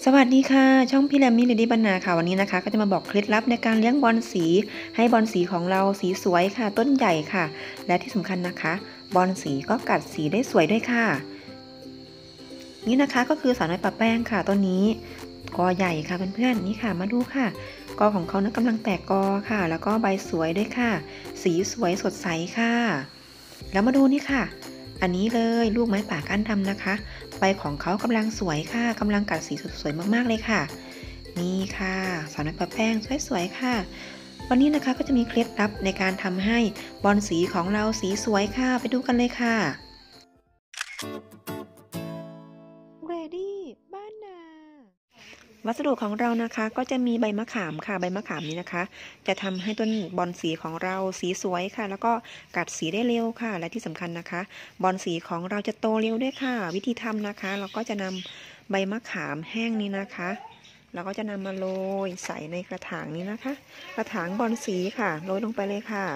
สวัสดีค่ะช่องพี่แรมมี่เลดี้บรรณาค่ะวันนี้นะคะก็จะมาบอกเคล็ดลับในการเลี้ยงบอลสีให้บอลสีของเราสีสวยค่ะต้นใหญ่ค่ะและที่สำคัญนะคะบอลสีก็กัดสีได้สวยด้วยค่ะนี่นะคะก็คือสาวน้อยปะแป้งค่ะต้นนี้กอใหญ่ค่ะเพื่อนๆนี่ค่ะมาดูค่ะกอของเขานะกำลังแตกกอค่ะแล้วก็ใบสวยด้วยค่ะสีสวยสดใสค่ะแล้วมาดูนี่ค่ะอันนี้เลยลูกไม้ป่าก้านดำนะคะใบของเขากำลังสวยค่ะกำลังกัดสีสวยมากๆเลยค่ะนี่ค่ะสาวน้อยปะแป้งสวยๆค่ะวันนี้นะคะก็จะมีเคล็ดลับในการทำให้บอลสีของเราสีสวยค่ะไปดูกันเลยค่ะ Ready บ้านนาวัสดุของเรานะคะก็จะมีใบมะขามค่ะใบมะขามนี้นะคะจะทำให้ต้นบอลสีของเราสีสวยค่ะแล้วก็กัดสีได้เร็วค่ะและที่สำคัญนะคะบอลสีของเราจะโตเร็วด้วยค่ะวิธีทำนะคะเราก็จะนำใบมะขามแห้งนี้นะคะเราก็จะนำมาโรยใส่ในกระถางนี้นะคะกระถางบอลสีค่ะโรยลงไปเลยค่ะ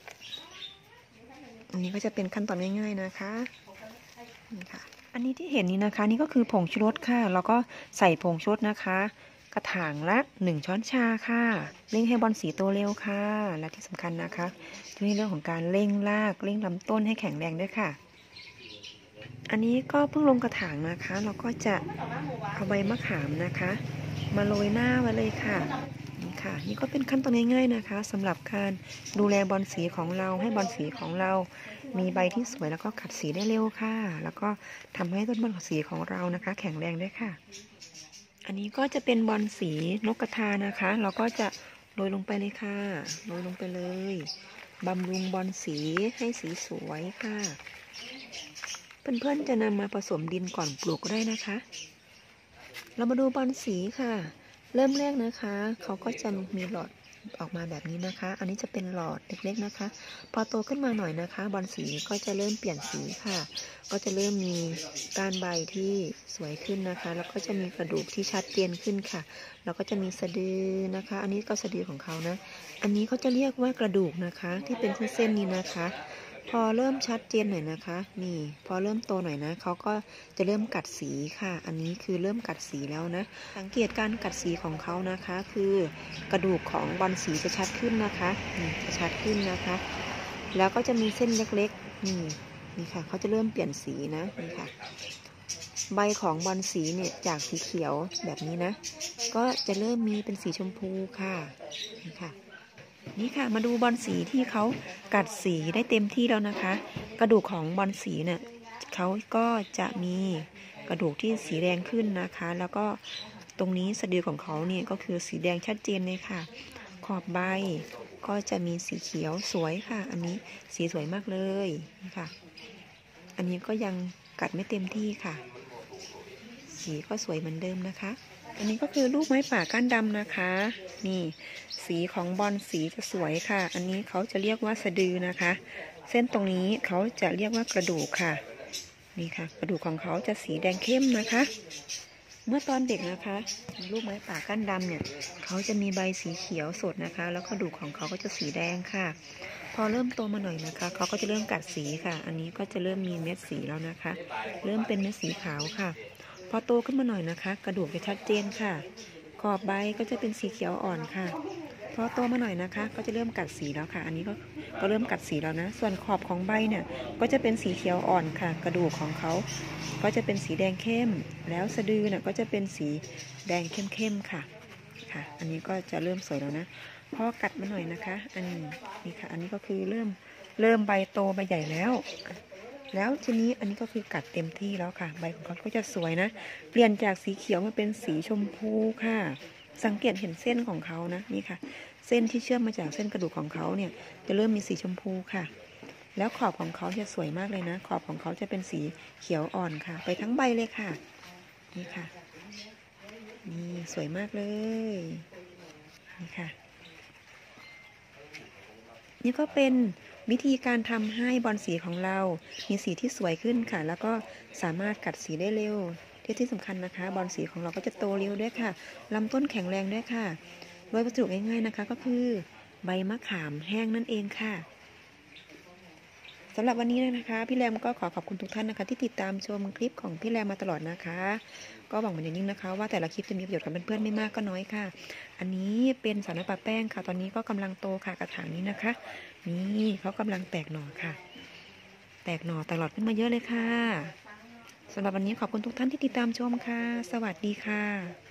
อันนี้ก็จะเป็นขั้นตอนง่ายๆนะคะนี่ค่ะอันนี้ที่เห็นนี้นะคะนี่ก็คือผงชูรสค่ะแล้วก็ใส่ผงชูรสนะคะกระถางละ1 ช้อนชาค่ะเร่งให้บอลสีโตเร็วค่ะและที่สำคัญนะคะช่วยในเรื่องของการเร่งรากเร่งลำต้นให้แข็งแรงด้วยค่ะอันนี้ก็เพิ่งลงกระถางนะคะเราก็จะเอาใบมะขามนะคะมาโรยหน้าไว้เลยค่ะนี่ค่ะนี่ก็เป็นขั้นตอนง่ายๆนะคะสำหรับการดูแลบอลสีของเราให้บอลสีของเรามีใบที่สวยแล้วก็กัดสีได้เร็วค่ะแล้วก็ทำให้ต้นบอลสีของเรานะคะแข็งแรงด้วยค่ะอันนี้ก็จะเป็นบอลสีนกกระทานะคะเราก็จะโรยลงไปเลยค่ะโรยลงไปเลยบำรุงบอลสีให้สีสวยค่ะเพื่อนๆจะนำมาผสมดินก่อนปลูกก็ได้นะคะเรามาดูบอลสีค่ะเริ่มแรกนะคะเขาก็จะมีหลอดออกมาแบบนี้นะคะอันนี้จะเป็นหลอดเล็กๆนะคะพอโตขึ้นมาหน่อยนะคะบอลสีก็จะเริ่มเปลี่ยนสีค่ะก็จะเริ่มมีก้านใบที่สวยขึ้นนะคะแล้วก็จะมีกระดูกที่ชัดเจนขึ้นค่ะแล้วก็จะมีสะดือนะคะอันนี้ก็สะดือของเขานะอันนี้เขาจะเรียกว่ากระดูกนะคะที่เป็นเส้นๆนี้นะคะพอเริ่มชัดเจนหน่อยนะคะนี่พอเริ่มโตหน่อยนะเขาก็จะเริ่มกัดสีค่ะอันนี้คือเริ่มกัดสีแล้วนะสังเกตการกัดสีของเขานะคะคือกระดูกของบอลสีจะชัดขึ้นนะคะนี่จะชัดขึ้นนะคะแล้วก็จะมีเส้นเล็กๆนี่ค่ะเขาจะเริ่มเปลี่ยนสีนะนี่ค่ะใบของบอลสีเนี่ยจากสีเขียวแบบนี้นะก็จะเริ่มมีเป็นสีชมพูค่ะนี่ค่ะนี่ค่ะมาดูบอลสีที่เขากัดสีได้เต็มที่แล้วนะคะกระดูกของบอลสีเนี่ยเขาก็จะมีกระดูกที่สีแดงขึ้นนะคะแล้วก็ตรงนี้สะดือของเขาเนี่ยก็คือสีแดงชัดเจนเลยค่ะขอบใบก็จะมีสีเขียวสวยค่ะอันนี้สีสวยมากเลยนี่ค่ะอันนี้ก็ยังกัดไม่เต็มที่ค่ะสีก็สวยเหมือนเดิมนะคะอันนี้ก็คือลูกไม้ป่าก้านดำนะคะนี่สีของบอลสีจะสวยค่ะอันนี้เขาจะเรียกว่าสะดือนะคะเส้นตรงนี้เขาจะเรียกว่ากระดูกค่ะนี่ค่ะกระดูกของเขาจะสีแดงเข้มนะคะเมื่อตอนเด็กนะคะลูกไม้ป่าก้านดำเนี่ยเขาจะมีใบสีเขียวสดนะคะแล้วกระดูกของเขาก็จะสีแดงค่ะพอเริ่มโตมาหน่อยนะคะเขาก็จะเริ่มกัดสีค่ะอันนี้ก็จะเริ่มมีเม็ดสีแล้วนะคะเริ่มเป็นเม็ดสีขาวค่ะพอโตขึ้นมาหน่อยนะคะกระดูกจะชัดเจนค่ะขอบใบก็จะเป็นสีเขียวอ่อนค่ะพอโตมาหน่อยนะคะก็จะเริ่มกัดสีแล้วค่ะอันนี้ก็เริ่มกัดสีแล้วนะส่วนขอบของใบเนี่ยก็จะเป็นสีเขียวอ่อนค่ะกระดูกของเขาก็จะเป็นสีแดงเข้มแล้วสะดือเนี่ยก็จะเป็นสีแดงเข้มๆค่ะอันนี้ก็จะเริ่มสวยแล้วนะพอกัดมาหน่อยนะคะอันนี้ค่ะอันนี้ก็คือเริ่มใบโตใบใหญ่แล้วทีนี้อันนี้ก็คือกัดเต็มที่แล้วค่ะใบของเขาก็จะสวยนะเปลี่ยนจากสีเขียวมาเป็นสีชมพูค่ะสังเกตเห็นเส้นของเขานะนี่ค่ะเส้นที่เชื่อมมาจากเส้นกระดูกของเขาเนี่ยจะเริ่มมีสีชมพูค่ะแล้วขอบของเขาจะสวยมากเลยนะขอบของเขาจะเป็นสีเขียวอ่อนค่ะไปทั้งใบเลยค่ะนี่ค่ะนี่สวยมากเลยนี่ค่ะนี่ก็เป็นวิธีการทำให้บอลสีของเรามีสีที่สวยขึ้นค่ะแล้วก็สามารถกัดสีได้เร็วที่สำคัญนะคะบอลสีของเราก็จะโตเร็วด้วยค่ะลำต้นแข็งแรงด้วยค่ะโดยวัสดุง่ายๆนะคะก็คือใบมะขามแห้งนั่นเองค่ะสำหรับวันนี้นะคะพี่แรมก็ขอขอบคุณทุกท่านนะคะที่ติดตามชมคลิปของพี่แรมมาตลอดนะคะก็หวังเป็นอย่างยิ่งนะคะว่าแต่ละคลิปจะมีประโยชน์กับเพื่อนๆไม่มากก็น้อยค่ะอันนี้เป็นสารปะแป้งค่ะตอนนี้ก็กำลังโตค่ะกระถางนี้นะคะนี่เขากำลังแตกหน่อค่ะแตกหน่อตลอดขึ้นมาเยอะเลยค่ะสำหรับวันนี้ขอบคุณทุกท่านที่ติดตามชมค่ะสวัสดีค่ะ